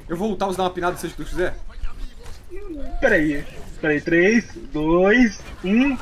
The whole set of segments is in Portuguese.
Eu vou voltar, vou dar uma pinada, seja o que tu quiser. Peraí, 3, 2, 1.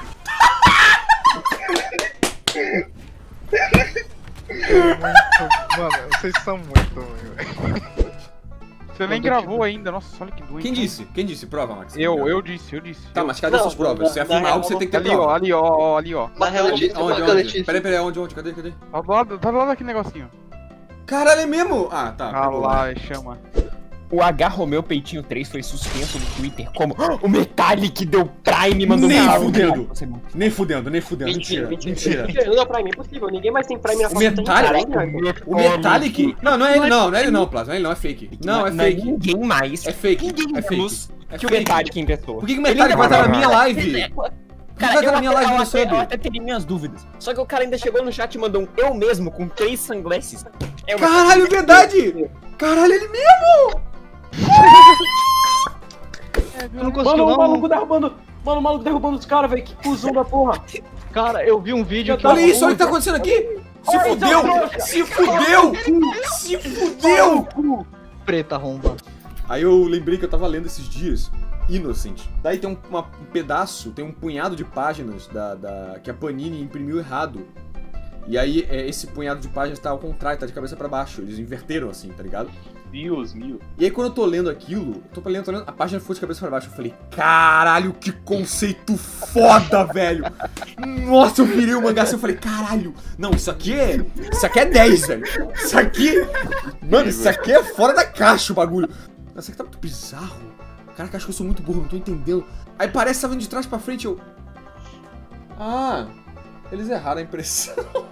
Mano, vocês são muito ruins, velho. Você nem gravou ainda, nossa, olha que doente. Quem disse? Quem disse? Prova, Max. Eu disse. Tá, mas cadê essas provas? Se você afirmar algo, você tem que ter Ali, prova. ó, ali, ó. Na real, Onde? Peraí, onde? Cadê? Tá do lado daquele negocinho. Caralho, é mesmo? Ah, tá. Ah lá, chama. O H Romeu Peitinho 3 foi suspenso no Twitter como o Metallic deu Prime, mandou Nem um fudendo. Nem fudendo. Mentira. Não dá Prime, é impossível. Ninguém mais tem Prime na O Metallic? O Metallic? Não é ele não, Plasma. Ele não, é fake. Não, é fake. Ninguém mais. É fake. Ninguém É fake. menos É que o fake. Metallic em pessoa. Por que o Metallic vai estar na minha live? Cara, vai estar na minha live no sub? eu até teria minhas dúvidas. Só que o cara ainda chegou no chat e mandou um eu mesmo com 3 sunglasses. É uma- Caralho, verdade! Caralho, ele mesmo! Eu não consigo, Mano, não. o maluco derrubando. Mano, o maluco derrubando os caras, velho. Que cuzão da porra. Cara, eu vi um vídeo que... Olha isso, olha o que tá acontecendo aqui! Se fudeu! Se fudeu! Se fudeu! Preta romba. Aí eu lembrei que eu tava lendo esses dias Innocent. Daí tem um pedaço, tem um punhado de páginas que a Panini imprimiu errado. E aí esse punhado de páginas tá ao contrário, tá de cabeça pra baixo. Eles inverteram assim, tá ligado? Deus meu. E aí quando eu tô lendo aquilo, tô lendo, a página foi de cabeça pra baixo. Eu falei, caralho, que conceito foda, velho! Nossa, eu virei o mangá assim, eu falei, caralho! Não, isso aqui é 10, velho! Isso aqui... Mano, isso aqui é fora da caixa o bagulho! Nossa, isso aqui tá muito bizarro. Caraca, acho que eu sou muito burro, não tô entendendo. Aí parece que tá vindo de trás pra frente, eu... Ah, eles erraram a impressão.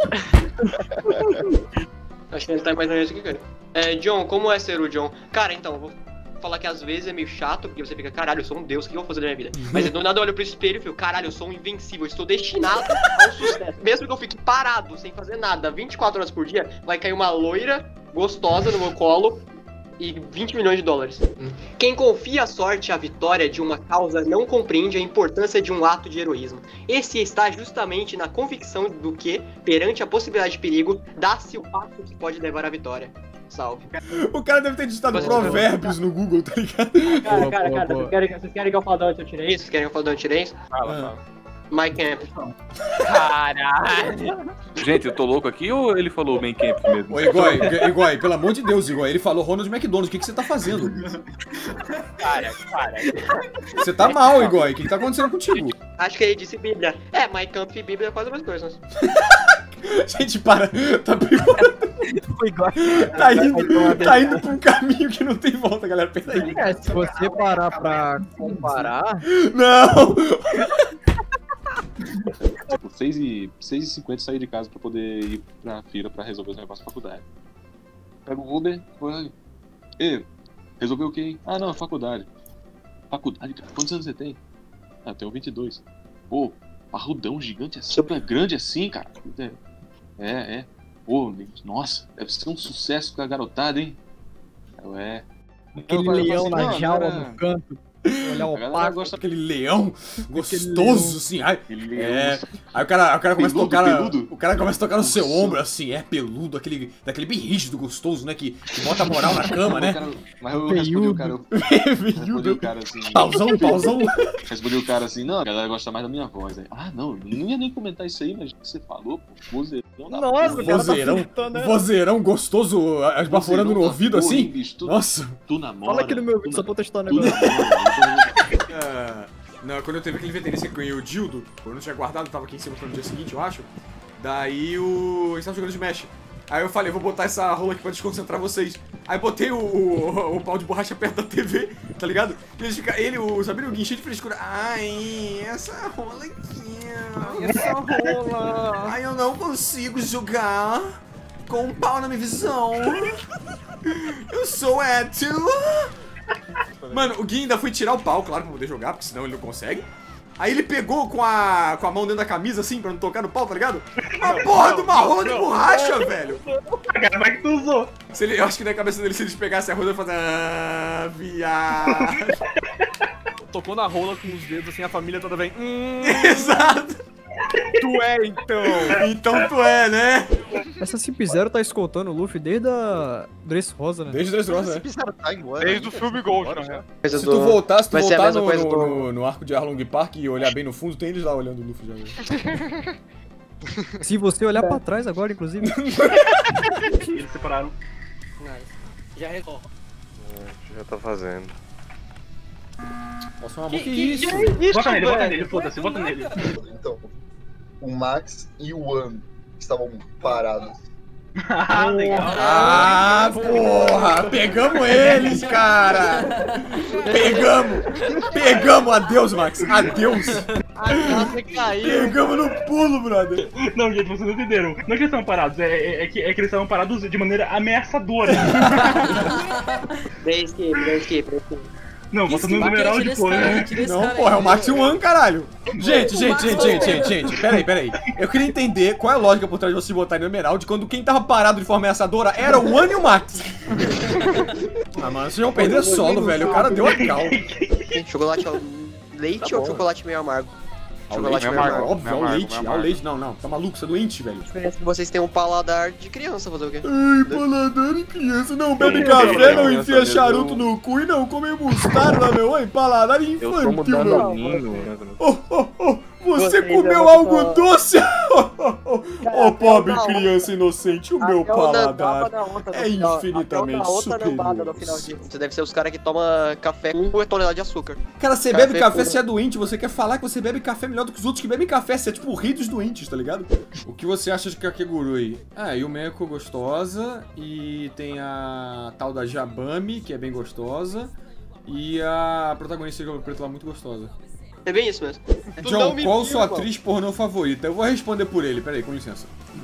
Acho que ele tá imaginando isso aqui, cara. John, como é ser o John? Cara, então, eu vou falar que às vezes é meio chato, porque você fica, caralho, eu sou um deus, o que eu vou fazer da minha vida? Mas do nada eu olho pro espelho e fico, caralho, eu sou um invencível, eu estou destinado ao sucesso. Mesmo que eu fique parado, sem fazer nada, 24 horas por dia, vai cair uma loira gostosa no meu colo e 20 milhões de dólares. Quem confia a sorte e a vitória de uma causa não compreende a importância de um ato de heroísmo. Esse está justamente na convicção do que, perante a possibilidade de perigo, dá-se o passo que pode levar à vitória. Salve. O cara deve ter digitado provérbios no Google, tá ligado? Cara, vocês querem que eu fale de onde eu tirei isso? Vocês querem que eu fale de onde eu tirei isso? Fala. My Camp. Caralho. Gente, eu tô louco aqui ou ele falou Main Camp mesmo? Ô, Igor, pelo amor de Deus, Igor, ele falou Ronald McDonald, o que você tá fazendo? Cara. Você tá mal, Igor, o que tá acontecendo contigo? Acho que ele disse Bíblia. My Camp e Bíblia é quase a mesma coisa. Gente, para, tá pior. Foi igual. Tá indo pra um caminho que não tem volta, galera, peraí. Se você parar pra comparar... Não! Tipo, 6h50 saí de casa pra poder ir pra fila pra resolver os negócios da faculdade. Pego o Uber, foi. Resolveu o quê, hein? Ah, não, faculdade. Faculdade, cara? Quantos anos você tem? Ah, eu tenho 22. Pô, parrudão gigante assim, super grande assim, cara. Pô, nossa, deve ser um sucesso com a garotada, hein? Aquele leão na jaula no canto. Olhar o galera gosta Aquele leão gostoso, assim. Ai, Aí o cara começa Peludo, a tocar. peludo. O cara começa a tocar no seu ombro, assim, peludo, daquele bem rígido, gostoso, né? Que bota a moral na cama, né? Mas eu respondi o cara. Respondi o cara assim. Pauzão. Respondi o cara assim, não, a galera gosta mais da minha voz. Aí, não ia nem comentar isso aí, mas o que você falou, pô, vozeirão da Nossa, porra. o cara tá Vozeirão, fritando, né? vozeirão gostoso, esbaforando no Vozeirão da ouvido, porra, assim. hein, bicho? Nossa. Tu namora. Fala aqui no meu vídeo, só pra eu testar o Tu negócio. Não, quando eu teve aquele veterista que ganhei o Dildo, eu não tinha guardado, tava aqui em cima no dia seguinte, eu acho. Daí a gente tava jogando Smash. Aí eu falei, vou botar essa rola aqui pra desconcentrar vocês. Aí botei o pau de borracha perto da TV, tá ligado? E o Sabrina e o Gui cheio de frescura. Ai, essa rola aqui. Essa rola. Ai, eu não consigo jogar com um pau na minha visão. Eu sou hétero. Mano, o Gui ainda foi tirar o pau, claro, pra poder jogar, porque senão ele não consegue. Aí ele pegou com a mão dentro da camisa, assim, pra não tocar no pau, tá ligado? A porra de uma rola de borracha, velho! Cara, como é que tu usou? Eu acho que na cabeça dele, se eles pegassem a rola, ele ia fazer... viado... Tocou na rola com os dedos assim, a família toda vem. Exato! Tu é então! Então tu é, né? Essa CP0 tá escoltando o Luffy desde a Dressrosa, né? Desde o Dressrosa, né? Desde o filme Gold, na real. Se tu voltar, Vai ser a mesma coisa no arco de Arlong Park e olhar bem no fundo, tem eles lá olhando o Luffy já. Né? Se você olhar pra trás agora, inclusive. Eles separaram. Já resolve. Já tá fazendo. Nossa, que isso? Bota nele, foda-se, bota nele. Então, o Max e o One estavam parados. Ah, legal. Ah, porra! Pegamos eles, cara! Pegamos! Adeus, Max! Adeus! Pegamos no pulo, brother! Não, gente, vocês não entenderam. Não é que eles estavam parados, é que eles estavam parados de maneira ameaçadora. Dei escape. Não, botando no numeral de cor, né? Não, porra, é o Max e o One, caralho! Gente, peraí. Eu queria entender qual é a lógica por trás de vocês botarem no Emerald quando quem tava parado de forma ameaçadora era o One e o Max. Ah, mano, vocês vão perder solo, velho. O cara deu a cal. Chocolate ao leite ou chocolate meio amargo? Chocolate meio amargo. Óbvio, ao leite. Não. Tá maluco, você é doente, velho. Vocês têm um paladar de criança, fazer o quê? Ai, paladar de criança. Não bebe café, não enfia charuto no cu e não come mostarda, meu. Ai, paladar infantil, meu. Você comeu algo doce? Oh, pobre criança inocente, o meu paladar é infinitamente superior. Você deve ser os caras que tomam café com 1 tonelada de açúcar. Cara, você bebe café, você é doente, você quer falar que você bebe café melhor do que os outros que bebem café, você é tipo o rei dos doentes, tá ligado? O que você acha de Kakegurui? Ah, Yumeko gostosa, e tem a tal da Jabami, que é bem gostosa, e a protagonista de Cabelo Preto lá muito gostosa. É bem isso mesmo. John, qual sua atriz pornô favorita? Eu vou responder por ele, peraí, com licença.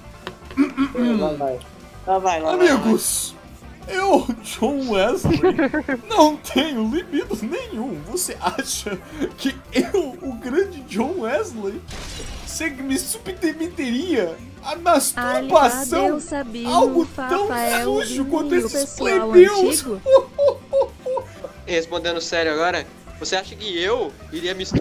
Vai. Amigos, eu, John Wesley, não tenho libido nenhum. Você acha que eu, o grande John Wesley, me submeteria a masturbação, algo tão sujo quanto esses plebeus? Respondendo sério agora, você acha que eu iria me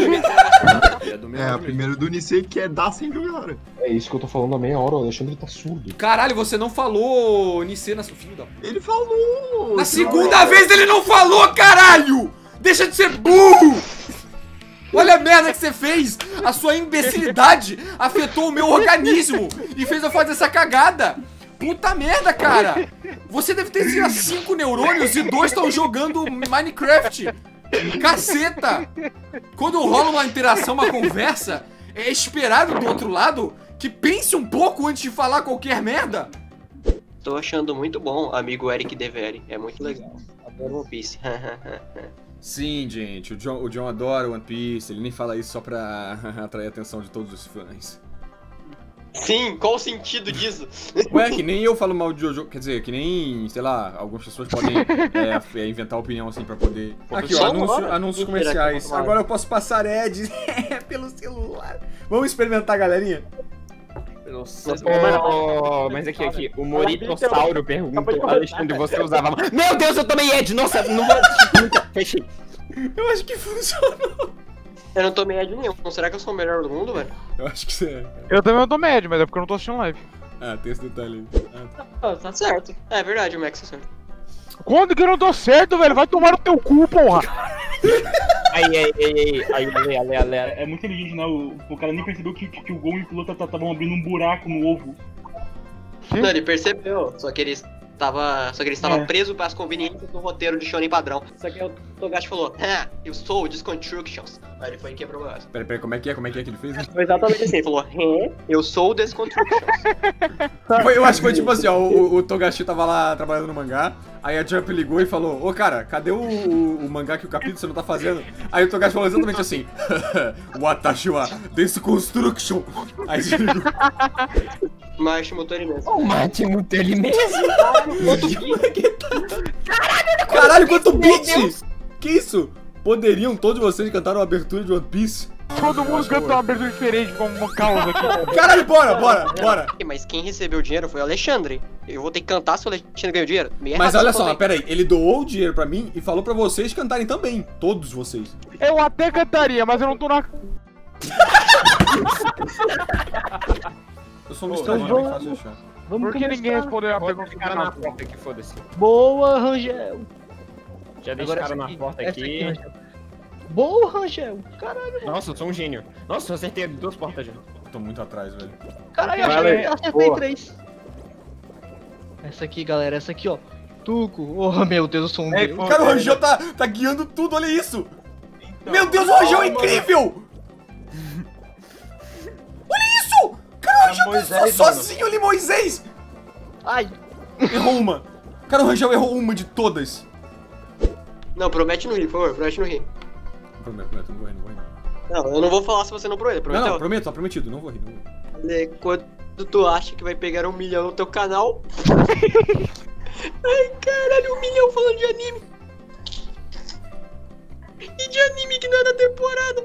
a primeira do Nisei que é dar sem jogar. É isso que eu tô falando há meia hora, o Alexandre tá surdo. Caralho, você não falou Nisei na sua filha. Ele falou! Na segunda vez ele não falou, caralho! Deixa de ser burro! Olha a merda que você fez! A sua imbecilidade afetou o meu organismo e fez eu fazer essa cagada! Puta merda, cara! Você deve ter sido 5 neurônios e 2 estão jogando Minecraft! Caceta! Quando rola uma interação, uma conversa, é esperado do outro lado que pense um pouco antes de falar qualquer merda. Tô achando muito bom, amigo Eric Deveri. É muito legal. Adoro One Piece. Sim, gente, o John adora One Piece. Ele nem fala isso só pra atrair a atenção de todos os fãs. Sim, qual o sentido disso? Ué, que nem eu falo mal de Jojo, quer dizer, que nem, sei lá, algumas pessoas podem inventar opinião assim pra poder... Aqui, ó, anúncios comerciais. Agora eu posso passar ads pelo celular. Vamos experimentar, galerinha? Mas aqui, o Moritossauro perguntou, Alexandre, você usava... Meu Deus, eu tomei Ed, nossa, não vou assistir nunca, fechei. Eu acho que funcionou. Eu não tomei Ed nenhum, será que eu sou o melhor do mundo, velho? Eu acho que você é. Eu também não tomei Ed, mas é porque eu não tô assistindo live. Ah, tem esse detalhe aí. Tá certo. É verdade, o Max tá certo. Quando que eu não dou certo, velho? Vai tomar no teu cu, porra! Aí, É muito inteligente, né? O cara nem percebeu que o Gon e o piloto estavam abrindo um buraco no ovo. Não, ele percebeu, só que ele estava preso para as conveniências do roteiro de Shonen padrão. Só que o Togashi falou, eu sou o Desconstructions. Aí ele foi e quebrou o negócio. Peraí, como é que ele fez? Foi exatamente assim, ele falou, eu sou o Desconstructions. Eu acho que foi tipo assim, ó, o Togashi tava lá trabalhando no mangá, aí a Jump ligou e falou, ô cara, cadê o mangá que o capítulo você não tá fazendo? Aí o Togashi falou exatamente assim, Watashi wa Desconstruction. Aí você ligou. Mate mutou ele mesmo. O Mate mutou ele mesmo? Caralho, quanto beat! Que isso? Poderiam todos vocês cantar uma abertura de One Piece? Todo mundo canta uma abertura diferente, como uma causa aqui. Caralho, bora! Mas quem recebeu o dinheiro foi o Alexandre. Eu vou ter que cantar se o Alexandre ganhou dinheiro. Mas olha só, peraí, ele doou o dinheiro pra mim e falou pra vocês cantarem também. Todos vocês. Eu até cantaria, mas eu não tô na... Eu sou um estranho, bem fácil de achar. Por que ninguém respondeu a pergunta Cara na porta aqui, foda-se. Boa, Rangel. Já deixaram na porta aqui. Rangel. Boa, Rangel. Caralho. Nossa, eu sou um gênio. Nossa, eu acertei 2 portas já. Eu tô muito atrás, velho. Caralho, eu acertei 3. Essa aqui, galera, essa aqui, ó. Tuco. Oh, meu Deus, eu sou um deus. Cara, o Rangel tá guiando tudo, olha isso! Meu Deus, o Rangel é incrível! Olha isso! Cara, o Rangel pensou sozinho ali, Moisés! Ai. Errou uma. Cara, o Rangel errou uma de todas. Não, promete não rir, por favor, promete não rir. Prometo, não vou rir, não. Não, eu não vou falar se você não prometer, prometeu? Não, prometo, tá prometido, não vou rir, Quando tu acha que vai pegar 1 milhão no teu canal... Ai, caralho, 1 milhão falando de anime. E de anime que não é da temporada.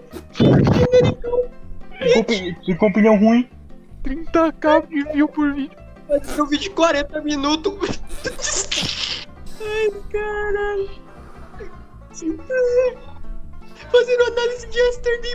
Se com opinião ruim. 30k de view por vídeo. Um vídeo de 40 minutos. Ai, caralho. Fazendo análise de Yesterday,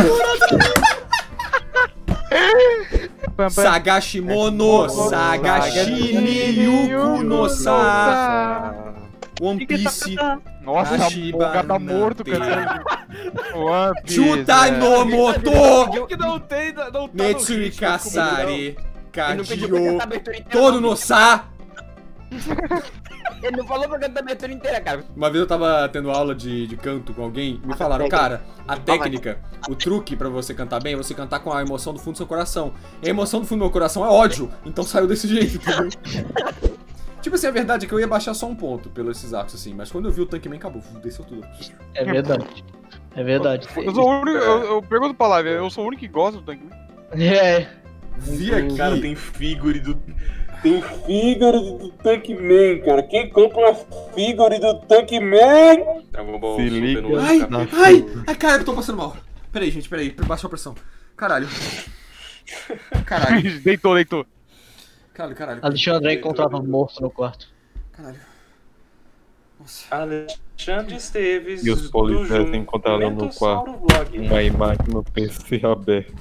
Sagashimono, Sagashini Yuku no Sa. One Piece. Nossa, o cara tá morto, cara. One Piece. Chuta no moto! Que não tem, não tá Netsuri Kasare. Kajiyo. Todo no Sa. Ele não falou pra cantar a abertura inteira, cara. Uma vez eu tava tendo aula de canto com alguém e me falaram, cara, a técnica, o truque pra você cantar bem é você cantar com a emoção do fundo do seu coração. E a emoção do fundo do meu coração é ódio, então saiu desse jeito, entendeu? Tipo assim, a verdade é que eu ia baixar só um ponto pelos esses arcos assim, mas quando eu vi o Tankman acabou, desceu tudo. É verdade. É verdade. Eu sou o único, eu pergunto pra live, eu sou o único que gosta do Tankman. É. Vi aqui. Cara, tem figure do... Tem figure do Tankman, cara. Quem compra uma figure do Tankman? Se liga. Ai, cara, eu tô passando mal. Peraí, gente, baixou a pressão. Caralho. Caralho. Deitou. Caralho. Alexandre encontrava morto no quarto. Caralho. Nossa. Alexandre Esteves. E os policiais encontraram no quarto uma imagem no PC aberto.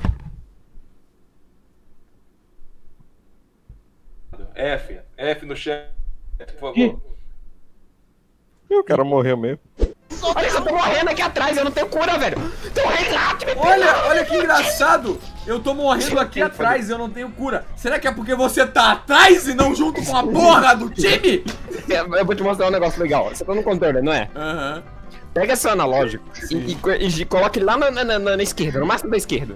F no chat, por favor. E o cara morreu mesmo. Olha, eu tô morrendo aqui atrás, eu não tenho cura, velho. Tem um Renato me Olha que engraçado. Eu tô morrendo aqui atrás e eu não tenho cura. Será que é porque você tá atrás e não junto com a porra do time? Eu vou te mostrar um negócio legal. Você tá no controle, não é? Aham. Pega seu analógico e coloque lá na esquerda, no máximo da esquerda.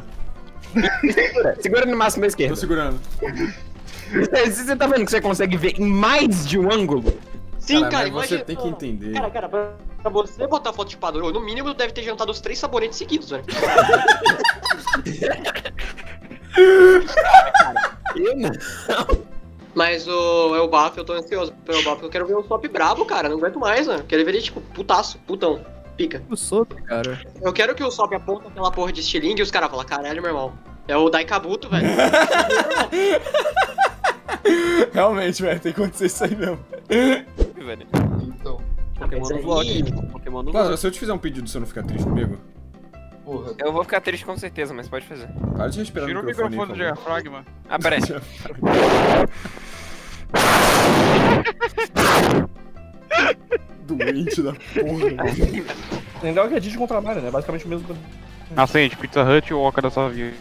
Segura no máximo da esquerda. Tô segurando. Você tá vendo que você consegue ver em mais de um ângulo? Sim, cara, cara, mas imagina. você tem que entender. Cara, pra você botar foto de padrão, no mínimo tu deve ter jantado os 3 sabonetes seguidos, velho. Eu não. Mas o Bafo, eu tô ansioso pelo Bafo. Eu quero ver um Sop brabo, cara. Não aguento mais, mano. Quero ver ele, tipo, putaço, putão. Pica. O Sop, cara. Eu quero que o Sop aponta aquela porra de estilingue e os caras falam, caralho, meu irmão. É o Daikabuto, velho. Realmente, velho, tem que acontecer isso aí mesmo. Então, Pokémon no vlog. Pokémon no Claro, se eu te fizer um pedido, você não ficar triste comigo? porra. Eu vou ficar triste com certeza, mas pode fazer. Para de respirar Tira no o microfone do por favor. diafragma. Ah, peraí. Doente da porra. Legal que a gente contra Mario, né? Basicamente o mesmo. Acende, Pizza Hut ou Oca da sua vida.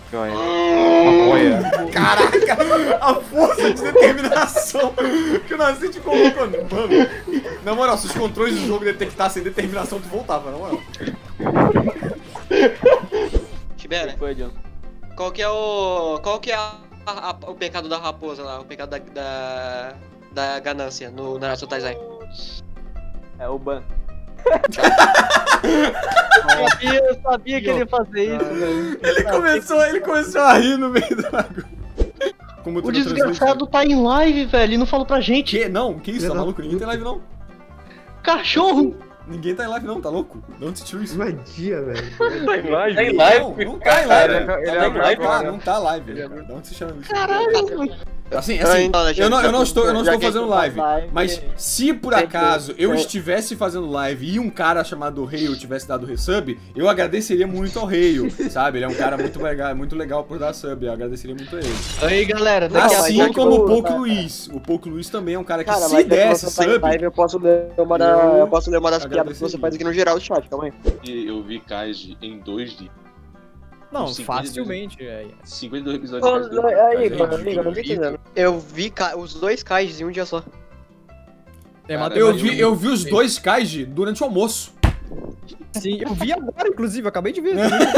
Caraca, a força de determinação que o Nascente colocou. Mano, na moral, se os controles do jogo detectassem determinação, tu voltava, na moral. Tibera, qual que é o pecado da raposa lá? O pecado da ganância no Naruto Taizai? É o ban. Eu sabia que ele ia fazer isso, velho. Ele começou a rir no meio da água. O desgraçado tá em live, velho, e não falou pra gente. Que? Não, que isso? Tá maluco? Ninguém tem live não. Cachorro! Ninguém tá em live não, tá louco? De onde você tirou isso? Vadia, velho. Tá em live? Não tá em live. Ele é Não tá live. De onde você chama isso? Caralho! Assim, Então, eu não estou já que fazendo live, live, mas se por acaso eu estivesse fazendo live e um cara chamado Reio tivesse dado resub, eu agradeceria muito ao Reio, sabe? Ele é um cara muito legal por dar sub, eu agradeceria muito a ele. Aí, galera, daqui a Assim pouco... como o Pouco Luiz. O Pouco Luiz também é um cara que Cara, se mas desse sub... live, eu posso ler uma das piadas que você faz aqui no geral do chat, calma aí. E eu vi Kaiji em 2 dias. Não, 52 facilmente. 52 episódios. Aí, Kaiji, amigo, eu não tô entendendo. Eu vi os 2 Kaijis em um dia só. Eu vi os 2 Kaiji durante o almoço. Sim, eu vi agora, inclusive, acabei de ver.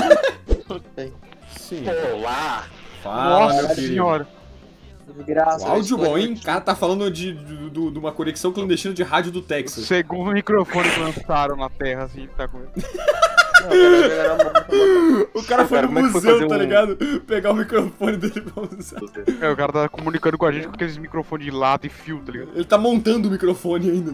Sim. Olá! Fala, Nossa meu querido. senhora. Graças O áudio bom, hein? O cara tá falando de uma conexão clandestina de rádio do Texas. Segundo microfone que lançaram na terra, assim, tá com... O cara foi no museu, tá ligado? Pegar o microfone dele pra usar. O cara tá comunicando com a gente com aqueles microfones de lata e fio, tá ligado? Ele tá montando o microfone ainda.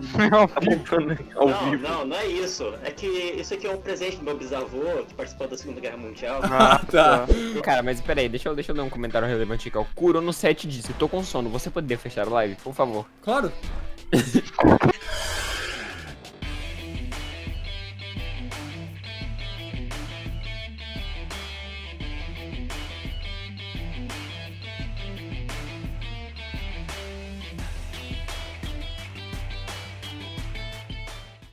Não é isso. É que isso aqui é um presente do meu bisavô que participou da Segunda Guerra Mundial. Ah, tá. Cara, mas peraí, deixa eu ler um comentário relevante aqui, ó. Kuro no 7 disse, tô com sono, você poderia fechar a live, por favor? Claro.